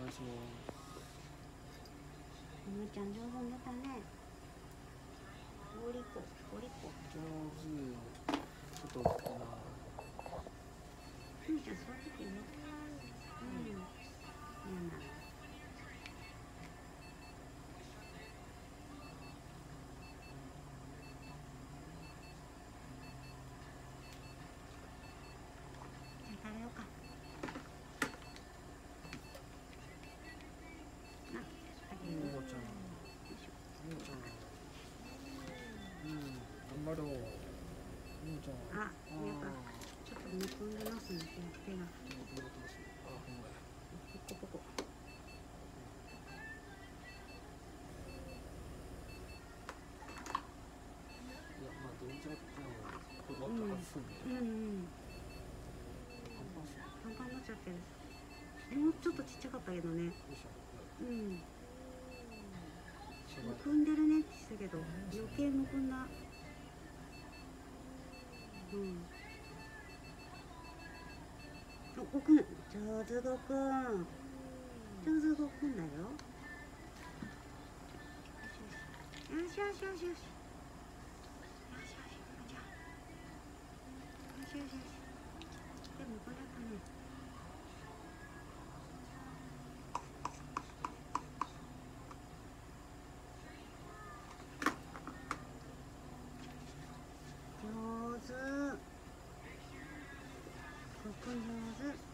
願いします。 むちゃん上手に出たね。ゴリコゴリコ。 上手。ちょっと大きいな。 むちゃんそういう時よ。いいな。食べようか。 みほちゃん。みほちゃん。頑張ろう。みほちゃん。 あ、なんかちょっとむくんでますね、手が。 あ、ほんまや。 ポコポコ。 いや、まあどうちゃってこれ割ったはずね。 パンパンになっちゃってる。もうちょっとちっちゃかったけどね。むくんでるねって言ってたけど、余計むくんだ。ごくん、上手ごくん。上手ごくんだよ。よしよしよしよし。よしよしよしよし。よしよしよし。よしよしよし。でもこれだったね。上手。ごくん上手。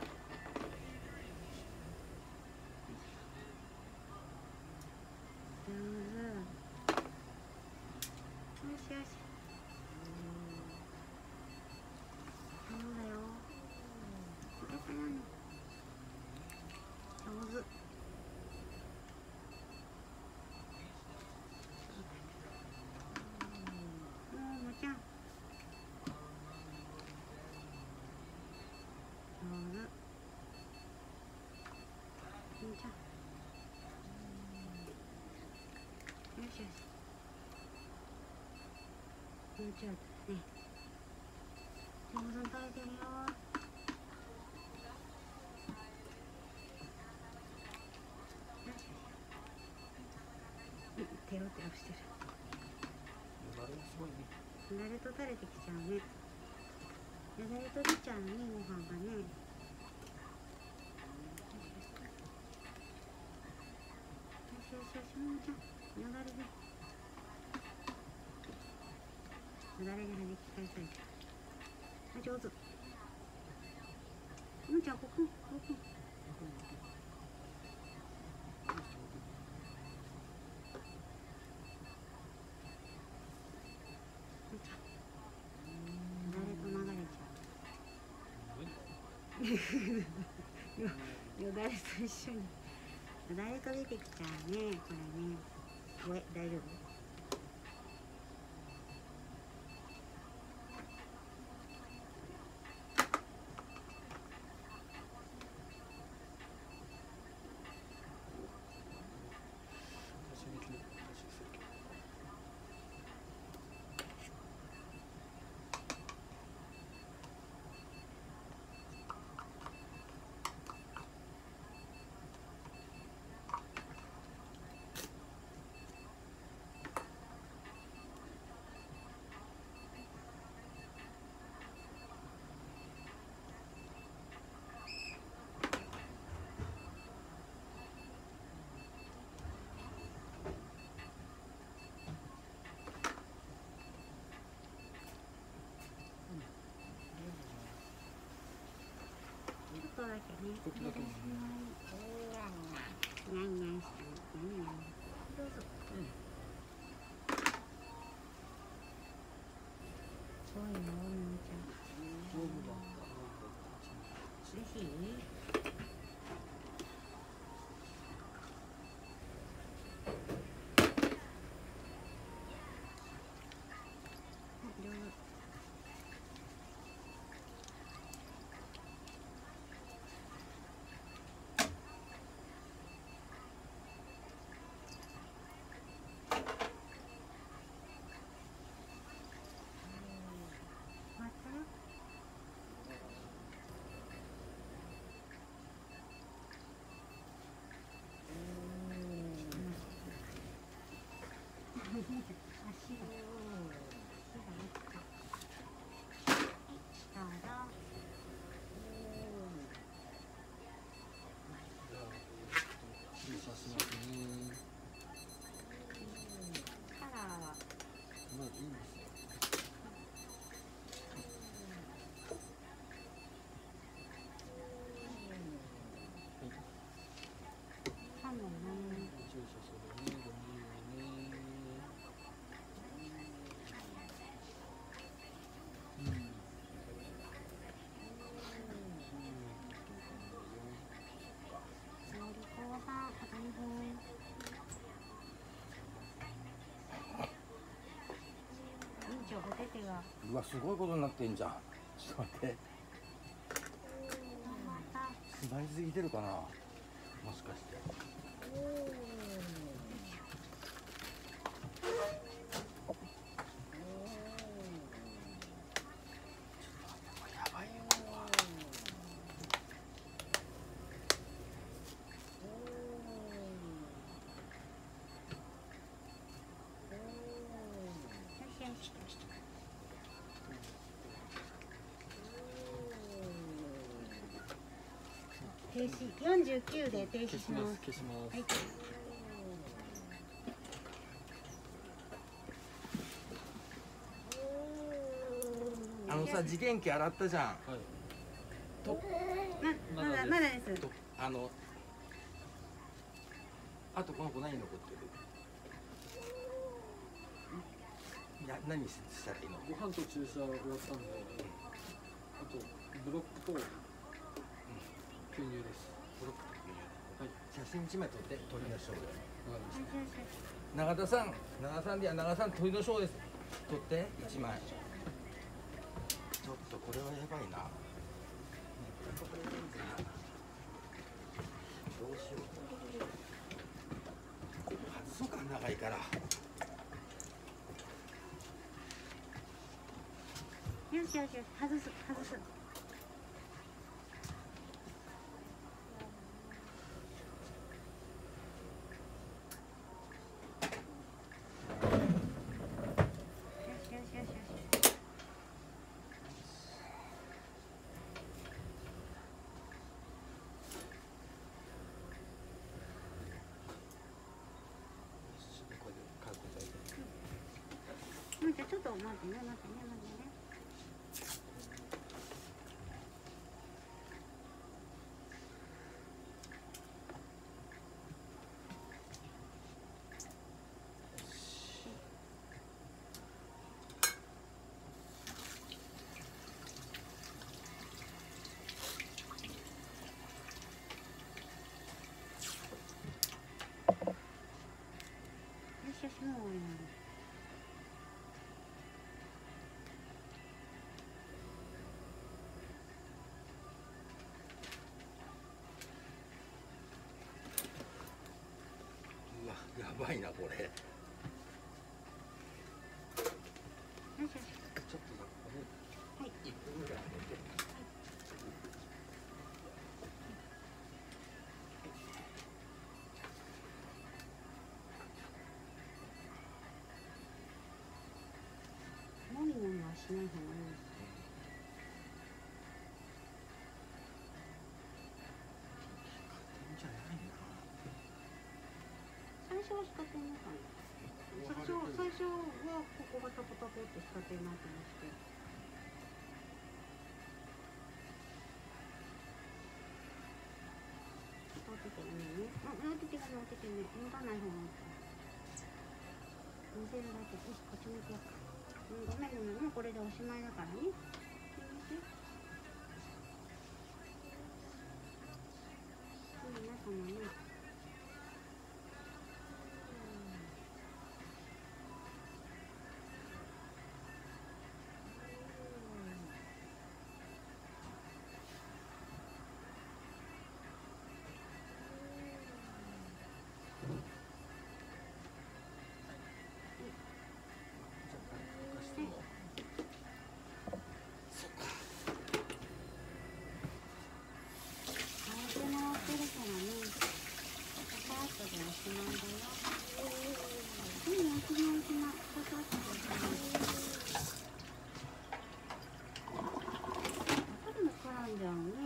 上手。よしよし。そうだよ。やったやんの。上手。むちゃん。上手。むちゃん。よしよし。むちゃんね。上手に食べてるよ。テロテロしてる。 よだれすごいね。 よだれと垂れてきちゃうね。よだれと出ちゃうね、ご飯がね。よしよしよし、ももちゃん、よだれで。よだれで跳ね返されちゃう。上手。ももちゃん、ここ、ここ。よだれと一緒に。よだれと出てきちゃうね、これね。ごめん、大丈夫？ちょっとだけね。 ちょっとだけね。 にゃんにゃんしてる。にゃんにゃん。どうぞ。すごいよ、ももちゃん。 上手だった。 嬉しい？上手。終わったよ。 わ。 うわ、すごいことになってんじゃん。ちょっと待って。 また。 詰まりすぎてるかな。もしかして。やばいよこれは。 停止49で停止します。 消します。 はい。 あのさ、次元機洗ったじゃん。 はい。 と、 まだです。 と、あとこの子何残ってる？いや、何したらいいの？ ご飯と注射終わったんで、あとブロックと吸入です。 ブロックと牛乳。 はい。 写真1枚撮って鳥のショーで。 わかりました。 長田さんでは長田さん鳥のショーです。撮って1枚。ちょっとこれはやばいな。どうしよう。外そうか、長いから。 よし、外す。じゃあちょっと待ってね。よし、もう終わりなんです。 うわ、やばいなこれ。 よし。 ちょっとさ、 はい。 1分ぐらい寝て。 もみもみはしない方がいい。 じゃないな。 最初は仕掛けなかった。最初はここがタポタポって仕掛けになってまして。おててね。おててね。持たない方がいい。乗せるだけ。よし、こっち向きや。ごめん。もうこれでおしまいだからね。中もね。じゃんね。